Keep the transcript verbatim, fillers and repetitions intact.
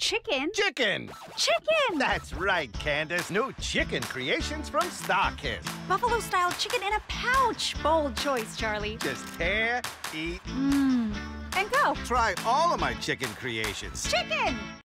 chicken. Chicken! Chicken! That's right, Candace. New chicken creations from StarKist. Buffalo-style chicken in a pouch. Bold choice, Charlie. Just tear, eat, Mmm. And go. try all of my chicken creations. Chicken!